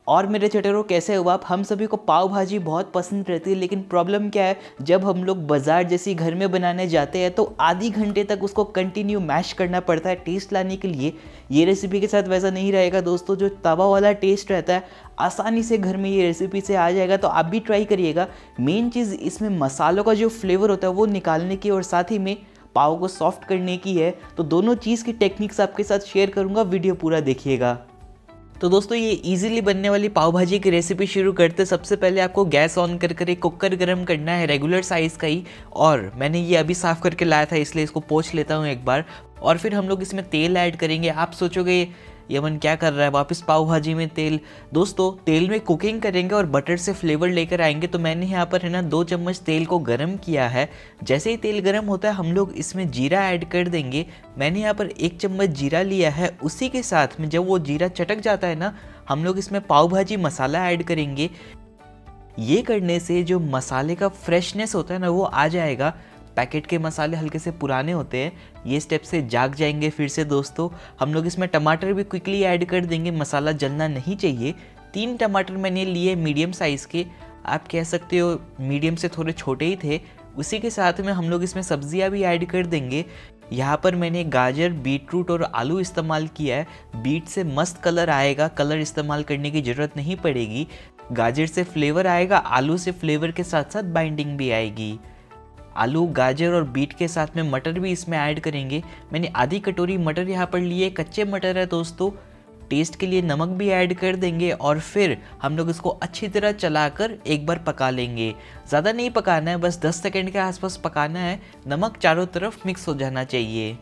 और मेरे चटरों, कैसे हो आप? हम सभी को पाव भाजी बहुत पसंद रहती है, लेकिन प्रॉब्लम क्या है, जब हम लोग बाज़ार जैसी घर में बनाने जाते हैं तो आधी घंटे तक उसको कंटिन्यू मैश करना पड़ता है टेस्ट लाने के लिए। ये रेसिपी के साथ वैसा नहीं रहेगा दोस्तों। जो तवा वाला टेस्ट रहता है आसानी से घर में ये रेसिपी से आ जाएगा, तो आप भी ट्राई करिएगा। मेन चीज़ इसमें मसालों का जो फ्लेवर होता है वो निकालने की और साथ ही में पाव को सॉफ्ट करने की है। तो दोनों चीज़ की टेक्निक्स आपके साथ शेयर करूँगा, वीडियो पूरा देखिएगा। तो दोस्तों, ये इजीली बनने वाली पाव भाजी की रेसिपी शुरू करते सबसे पहले आपको गैस ऑन कर एक कुकर गर्म करना है, रेगुलर साइज़ का ही। और मैंने ये अभी साफ़ करके लाया था, इसलिए इसको पोंछ लेता हूँ एक बार। और फिर हम लोग इसमें तेल ऐड करेंगे। आप सोचोगे यमन क्या कर रहा है, वापस पाव भाजी में तेल? दोस्तों, तेल में कुकिंग करेंगे और बटर से फ्लेवर लेकर आएंगे। तो मैंने यहाँ पर है ना 2 चम्मच तेल को गर्म किया है। जैसे ही तेल गर्म होता है हम लोग इसमें जीरा ऐड कर देंगे। मैंने यहाँ पर 1 चम्मच जीरा लिया है। उसी के साथ में जब वो जीरा चटक जाता है ना, हम लोग इसमें पाव भाजी मसाला ऐड करेंगे। ये करने से जो मसाले का फ्रेशनेस होता है ना वो आ जाएगा। पैकेट के मसाले हल्के से पुराने होते हैं, ये स्टेप से जाग जाएंगे फिर से दोस्तों। हम लोग इसमें टमाटर भी क्विकली ऐड कर देंगे, मसाला जलना नहीं चाहिए। 3 टमाटर मैंने लिए मीडियम साइज़ के, आप कह सकते हो मीडियम से थोड़े छोटे ही थे। उसी के साथ में हम लोग इसमें सब्जियां भी ऐड कर देंगे। यहाँ पर मैंने गाजर, बीटरूट और आलू इस्तेमाल किया है। बीट से मस्त कलर आएगा, कलर इस्तेमाल करने की ज़रूरत नहीं पड़ेगी। गाजर से फ्लेवर आएगा, आलू से फ्लेवर के साथ साथ बाइंडिंग भी आएगी। आलू, गाजर और बीट के साथ में मटर भी इसमें ऐड करेंगे। मैंने आधी कटोरी मटर यहाँ पर लिए, कच्चे मटर है दोस्तों। टेस्ट के लिए नमक भी ऐड कर देंगे और फिर हम लोग इसको अच्छी तरह चलाकर एक बार पका लेंगे। ज़्यादा नहीं पकाना है, बस 10 सेकंड के आसपास पकाना है। नमक चारों तरफ मिक्स हो जाना चाहिए।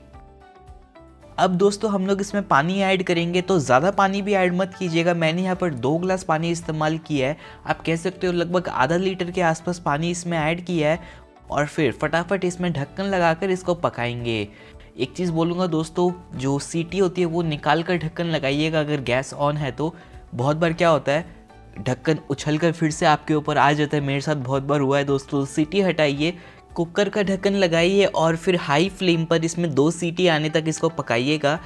अब दोस्तों हम लोग इसमें पानी ऐड करेंगे, तो ज़्यादा पानी भी ऐड मत कीजिएगा। मैंने यहाँ पर 2 गिलास पानी इस्तेमाल किया है। आप कह सकते हो लगभग आधा लीटर के आसपास पानी इसमें ऐड किया है। और फिर फटाफट इसमें ढक्कन लगाकर इसको पकाएंगे। एक चीज़ बोलूँगा दोस्तों, जो सीटी होती है वो निकाल कर ढक्कन लगाइएगा अगर गैस ऑन है तो। बहुत बार क्या होता है, ढक्कन उछल कर फिर से आपके ऊपर आ जाता है, मेरे साथ बहुत बार हुआ है दोस्तों। सीटी हटाइए, कुकर का ढक्कन लगाइए और फिर हाई फ्लेम पर इसमें 2 सीटी आने तक इसको पकाइएगा।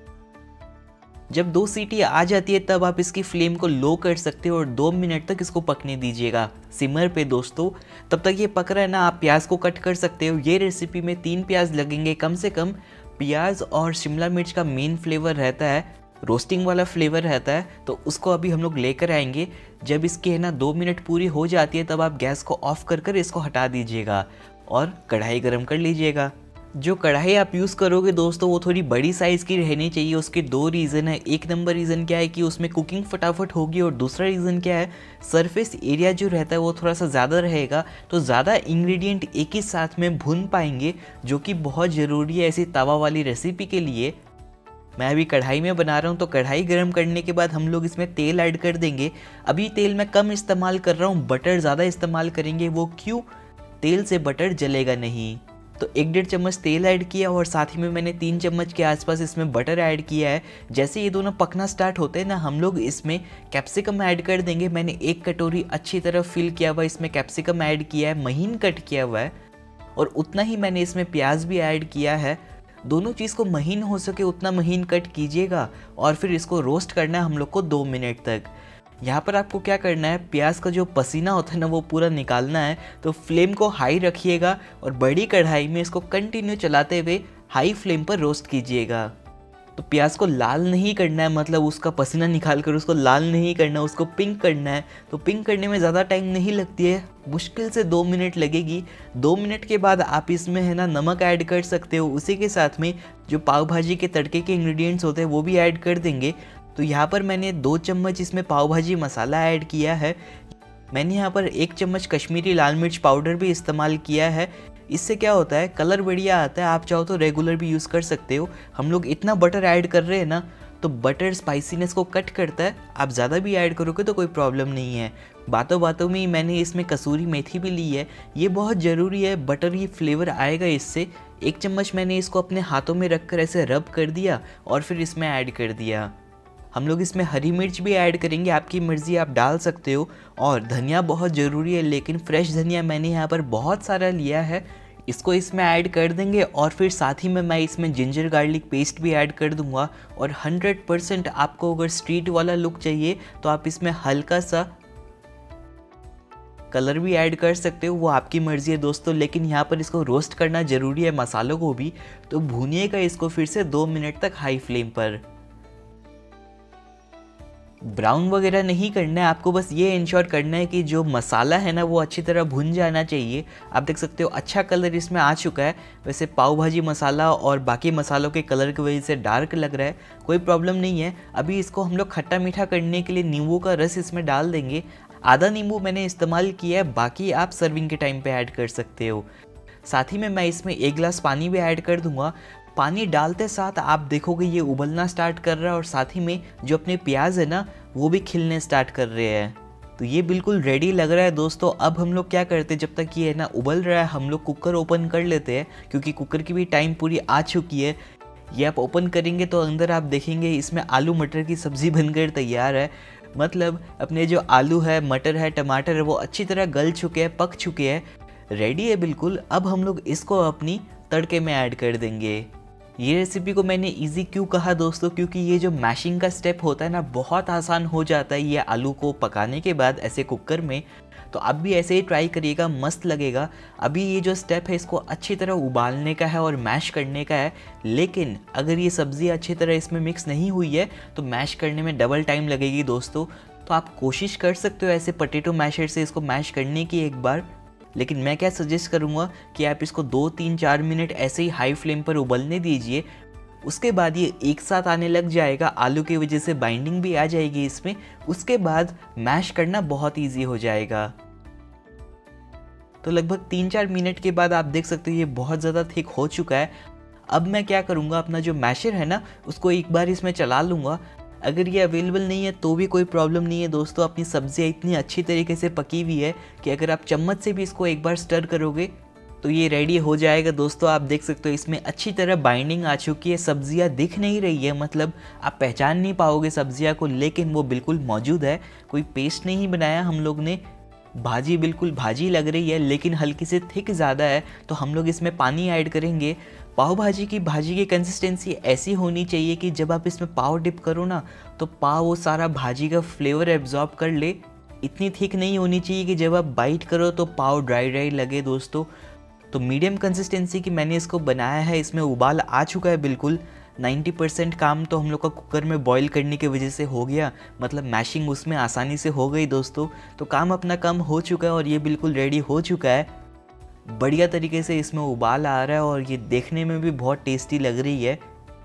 जब 2 सीटी आ जाती है तब आप इसकी फ्लेम को लो कर सकते हो और 2 मिनट तक इसको पकने दीजिएगा सिमर पे दोस्तों। तब तक ये पक रहा है ना, आप प्याज को कट कर सकते हो। ये रेसिपी में 3 प्याज लगेंगे कम से कम। प्याज और शिमला मिर्च का मेन फ्लेवर रहता है, रोस्टिंग वाला फ्लेवर रहता है, तो उसको अभी हम लोग लेकर आएंगे। जब इसके है ना 2 मिनट पूरी हो जाती है तब आप गैस को ऑफ कर इसको हटा दीजिएगा और कढ़ाई गर्म कर लीजिएगा। जो कढ़ाई आप यूज़ करोगे दोस्तों वो थोड़ी बड़ी साइज़ की रहनी चाहिए। उसके 2 रीज़न है। एक नंबर रीज़न क्या है कि उसमें कुकिंग फटाफट होगी, और दूसरा रीज़न क्या है, सरफेस एरिया जो रहता है वो थोड़ा सा ज़्यादा रहेगा, तो ज़्यादा इंग्रेडिएंट एक ही साथ में भून पाएंगे, जो कि बहुत ज़रूरी है ऐसी तवा वाली रेसिपी के लिए। मैं अभी कढ़ाई में बना रहा हूँ, तो कढ़ाई गर्म करने के बाद हम लोग इसमें तेल ऐड कर देंगे। अभी तेल मैं कम इस्तेमाल कर रहा हूँ, बटर ज़्यादा इस्तेमाल करेंगे। वो क्यों? तेल से बटर जलेगा नहीं। तो 1-1.5 चम्मच तेल ऐड किया और साथ ही में मैंने 3 चम्मच के आसपास इसमें बटर ऐड किया है। जैसे ये दोनों पकना स्टार्ट होते हैं ना, हम लोग इसमें कैप्सिकम ऐड कर देंगे। मैंने 1 कटोरी अच्छी तरह फिल किया हुआ इसमें कैप्सिकम ऐड किया है, महीन कट किया हुआ है। और उतना ही मैंने इसमें प्याज भी ऐड किया है। दोनों चीज़ को महीन हो सके उतना महीन कट कीजिएगा और फिर इसको रोस्ट करना है हम लोग को 2 मिनट तक। यहाँ पर आपको क्या करना है, प्याज का जो पसीना होता है ना वो पूरा निकालना है। तो फ्लेम को हाई रखिएगा और बड़ी कढ़ाई में इसको कंटिन्यू चलाते हुए हाई फ्लेम पर रोस्ट कीजिएगा। तो प्याज को लाल नहीं करना है, मतलब उसका पसीना निकाल कर उसको लाल नहीं करना, उसको पिंक करना है। तो पिंक करने में ज़्यादा टाइम नहीं लगती है, मुश्किल से 2 मिनट लगेगी। 2 मिनट के बाद आप इसमें है ना नमक ऐड कर सकते हो। उसी के साथ में जो पाव भाजी के तड़के के इंग्रेडिएंट्स होते हैं वो भी ऐड कर देंगे। तो यहाँ पर मैंने 2 चम्मच इसमें पाव भाजी मसाला ऐड किया है। मैंने यहाँ पर 1 चम्मच कश्मीरी लाल मिर्च पाउडर भी इस्तेमाल किया है। इससे क्या होता है, कलर बढ़िया आता है। आप चाहो तो रेगुलर भी यूज़ कर सकते हो। हम लोग इतना बटर ऐड कर रहे हैं ना, तो बटर स्पाइसीनेस को कट करता है। आप ज़्यादा भी ऐड करोगे तो कोई प्रॉब्लम नहीं है। बातों बातों में मैंने इसमें कसूरी मेथी भी ली है, ये बहुत ज़रूरी है, बटर ही फ्लेवर आएगा इससे। 1 चम्मच मैंने इसको अपने हाथों में रख कर ऐसे रब कर दिया और फिर इसमें ऐड कर दिया। हम लोग इसमें हरी मिर्च भी ऐड करेंगे, आपकी मर्ज़ी, आप डाल सकते हो। और धनिया बहुत ज़रूरी है, लेकिन फ्रेश धनिया मैंने यहाँ पर बहुत सारा लिया है। इसको इसमें ऐड कर देंगे और फिर साथ ही में मैं इसमें जिंजर गार्लिक पेस्ट भी ऐड कर दूंगा। और 100% आपको अगर स्ट्रीट वाला लुक चाहिए तो आप इसमें हल्का सा कलर भी ऐड कर सकते हो, वो आपकी मर्ज़ी है दोस्तों। लेकिन यहाँ पर इसको रोस्ट करना ज़रूरी है मसालों को भी, तो भूनिएगा इसको फिर से 2 मिनट तक हाई फ्लेम पर। ब्राउन वगैरह नहीं करना है आपको, बस ये इंश्योर करना है कि जो मसाला है ना वो अच्छी तरह भुन जाना चाहिए। आप देख सकते हो अच्छा कलर इसमें आ चुका है। वैसे पाव भाजी मसाला और बाकी मसालों के कलर की वजह से डार्क लग रहा है, कोई प्रॉब्लम नहीं है। अभी इसको हम लोग खट्टा मीठा करने के लिए नींबू का रस इसमें डाल देंगे। आधा नींबू मैंने इस्तेमाल किया है, बाकी आप सर्विंग के टाइम पे ऐड कर सकते हो। साथ ही में मैं इसमें 1 गिलास पानी भी ऐड कर दूंगा। पानी डालते साथ आप देखोगे ये उबलना स्टार्ट कर रहा है और साथ ही में जो अपने प्याज है ना वो भी खिलने स्टार्ट कर रहे हैं। तो ये बिल्कुल रेडी लग रहा है दोस्तों। अब हम लोग क्या करते हैं, जब तक ये है ना उबल रहा है हम लोग कुकर ओपन कर लेते हैं, क्योंकि कुकर की भी टाइम पूरी आ चुकी है। ये आप ओपन करेंगे तो अंदर आप देखेंगे इसमें आलू मटर की सब्ज़ी बनकर तैयार है। मतलब अपने जो आलू है, मटर है, टमाटर है वो अच्छी तरह गल चुके हैं, पक चुके हैं, रेडी है बिल्कुल। अब हम लोग इसको अपनी तड़के में ऐड कर देंगे। ये रेसिपी को मैंने इजी क्यों कहा दोस्तों, क्योंकि ये जो मैशिंग का स्टेप होता है ना बहुत आसान हो जाता है ये आलू को पकाने के बाद ऐसे कुकर में। तो आप भी ऐसे ही ट्राई करिएगा, मस्त लगेगा। अभी ये जो स्टेप है इसको अच्छी तरह उबालने का है और मैश करने का है। लेकिन अगर ये सब्ज़ी अच्छी तरह इसमें मिक्स नहीं हुई है तो मैश करने में डबल टाइम लगेगी दोस्तों। तो आप कोशिश कर सकते हो ऐसे पोटैटो मैशर से इसको मैश करने की एक बार। लेकिन मैं क्या सजेस्ट करूँगा कि आप इसको 2-3-4 मिनट ऐसे ही हाई फ्लेम पर उबलने दीजिए। उसके बाद ये एक साथ आने लग जाएगा, आलू की वजह से बाइंडिंग भी आ जाएगी इसमें। उसके बाद मैश करना बहुत इजी हो जाएगा। तो लगभग 3-4 मिनट के बाद आप देख सकते हो ये बहुत ज़्यादा थिक हो चुका है। अब मैं क्या करूँगा, अपना जो मैशर है ना उसको एक बार इसमें चला लूँगा। अगर ये अवेलेबल नहीं है तो भी कोई प्रॉब्लम नहीं है दोस्तों। अपनी सब्ज़ियाँ इतनी अच्छी तरीके से पकी हुई है कि अगर आप चम्मच से भी इसको एक बार स्टर करोगे तो ये रेडी हो जाएगा दोस्तों। आप देख सकते हो इसमें अच्छी तरह बाइंडिंग आ चुकी है, सब्जियां दिख नहीं रही है, मतलब आप पहचान नहीं पाओगे सब्जियां को, लेकिन वो बिल्कुल मौजूद है। कोई पेस्ट नहीं बनाया हम लोग ने। भाजी बिल्कुल भाजी लग रही है लेकिन हल्की से थिक ज़्यादा है, तो हम लोग इसमें पानी ऐड करेंगे। पाव भाजी की कंसिस्टेंसी ऐसी होनी चाहिए कि जब आप इसमें पाव डिप करो ना तो पाव वो सारा भाजी का फ्लेवर एब्जॉर्ब कर ले। इतनी थिक नहीं होनी चाहिए कि जब आप बाइट करो तो पाव ड्राई ड्राई लगे दोस्तों। तो मीडियम कंसिस्टेंसी की मैंने इसको बनाया है। इसमें उबाल आ चुका है बिल्कुल। 90% काम तो हम लोग का कुकर में बॉईल करने की वजह से हो गया, मतलब मैशिंग उसमें आसानी से हो गई दोस्तों। तो काम अपना कम हो चुका है और ये बिल्कुल रेडी हो चुका है। बढ़िया तरीके से इसमें उबाल आ रहा है और ये देखने में भी बहुत टेस्टी लग रही है।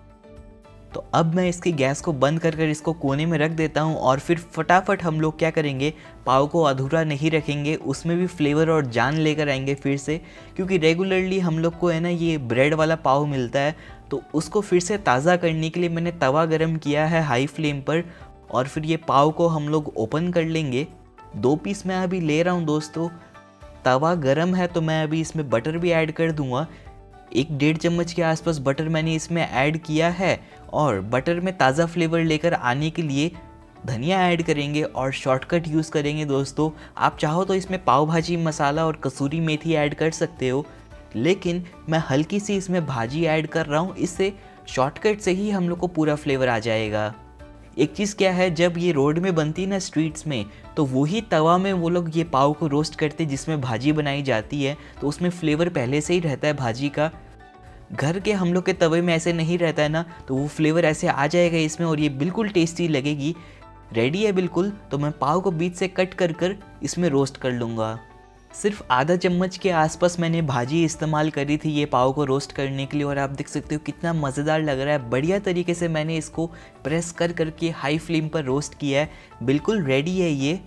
तो अब मैं इसकी गैस को बंद कर इसको कोने में रख देता हूँ और फिर फटाफट हम लोग क्या करेंगे, पाव को अधूरा नहीं रखेंगे, उसमें भी फ्लेवर और जान लेकर आएंगे फिर से। क्योंकि रेगुलरली हम लोग को है ना ये ब्रेड वाला पाव मिलता है, तो उसको फिर से ताज़ा करने के लिए मैंने तवा गरम किया है हाई फ्लेम पर। और फिर ये पाव को हम लोग ओपन कर लेंगे। 2 पीस मैं अभी ले रहा हूँ दोस्तों। तवा गरम है तो मैं अभी इसमें बटर भी ऐड कर दूंगा। 1-1.5 चम्मच के आसपास बटर मैंने इसमें ऐड किया है। और बटर में ताज़ा फ्लेवर लेकर आने के लिए धनिया ऐड करेंगे और शॉर्टकट यूज़ करेंगे दोस्तों। आप चाहो तो इसमें पाव भाजी मसाला और कसूरी मेथी ऐड कर सकते हो, लेकिन मैं हल्की सी इसमें भाजी ऐड कर रहा हूँ। इससे शॉर्टकट से ही हम लोग को पूरा फ्लेवर आ जाएगा। एक चीज़ क्या है, जब ये रोड में बनती है ना स्ट्रीट्स में, तो वही तवा में वो लोग ये पाव को रोस्ट करते हैं जिसमें भाजी बनाई जाती है, तो उसमें फ्लेवर पहले से ही रहता है भाजी का। घर के हम लोग के तवे में ऐसे नहीं रहता है ना, तो वो फ्लेवर ऐसे आ जाएगा इसमें और ये बिल्कुल टेस्टी लगेगी। रेडी है बिल्कुल। तो मैं पाव को बीच से कट कर इसमें रोस्ट कर लूँगा। सिर्फ आधा चम्मच के आसपास मैंने भाजी इस्तेमाल करी थी ये पाव को रोस्ट करने के लिए, और आप देख सकते हो कितना मज़ेदार लग रहा है। बढ़िया तरीके से मैंने इसको प्रेस करके हाई फ्लेम पर रोस्ट किया है। बिल्कुल रेडी है ये।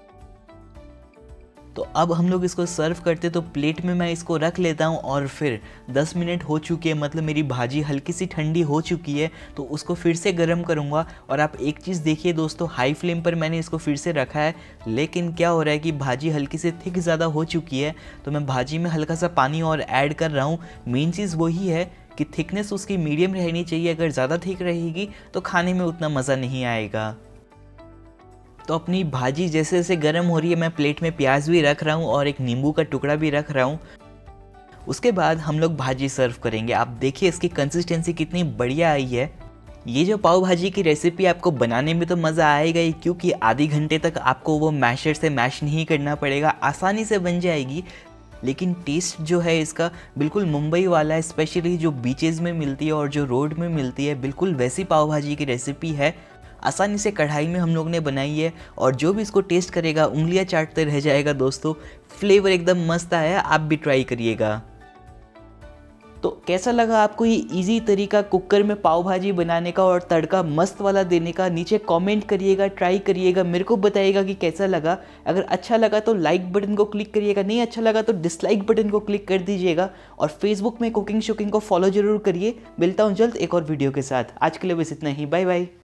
तो अब हम लोग इसको सर्व करते, तो प्लेट में मैं इसको रख लेता हूँ। और फिर 10 मिनट हो चुके हैं, मतलब मेरी भाजी हल्की सी ठंडी हो चुकी है, तो उसको फिर से गर्म करूँगा। और आप एक चीज़ देखिए दोस्तों, हाई फ्लेम पर मैंने इसको फिर से रखा है, लेकिन क्या हो रहा है कि भाजी हल्की से थिक ज़्यादा हो चुकी है, तो मैं भाजी में हल्का सा पानी और ऐड कर रहा हूँ। मेन चीज़ वही है कि थिकनेस उसकी मीडियम रहनी चाहिए। अगर ज़्यादा थिक रहेगी तो खाने में उतना मज़ा नहीं आएगा। तो अपनी भाजी जैसे जैसे गर्म हो रही है, मैं प्लेट में प्याज भी रख रहा हूँ और एक नींबू का टुकड़ा भी रख रहा हूँ। उसके बाद हम लोग भाजी सर्व करेंगे। आप देखिए इसकी कंसिस्टेंसी कितनी बढ़िया आई है। ये जो पाव भाजी की रेसिपी आपको बनाने में तो मज़ा आएगा ही, क्योंकि आधी घंटे तक आपको वो मैशर से मैश नहीं करना पड़ेगा, आसानी से बन जाएगी। लेकिन टेस्ट जो है इसका बिल्कुल मुंबई वाला है, स्पेशली जो बीचेज़ में मिलती है और जो रोड में मिलती है, बिल्कुल वैसी पाव भाजी की रेसिपी है। आसानी से कढ़ाई में हम लोग ने बनाई है और जो भी इसको टेस्ट करेगा उंगलियां चाटते रह जाएगा दोस्तों। फ्लेवर एकदम मस्त आया, आप भी ट्राई करिएगा। तो कैसा लगा आपको ये इजी तरीका कुकर में पाव भाजी बनाने का और तड़का मस्त वाला देने का? नीचे कमेंट करिएगा, ट्राई करिएगा, मेरे को बताइएगा कि कैसा लगा। अगर अच्छा लगा तो लाइक बटन को क्लिक करिएगा, नहीं अच्छा लगा तो डिसलाइक बटन को क्लिक कर दीजिएगा। और फेसबुक में कुकिंग शुकिंग को फॉलो जरूर करिए। मिलता हूँ जल्द एक और वीडियो के साथ। आज के लिए बस इतना ही, बाय बाय।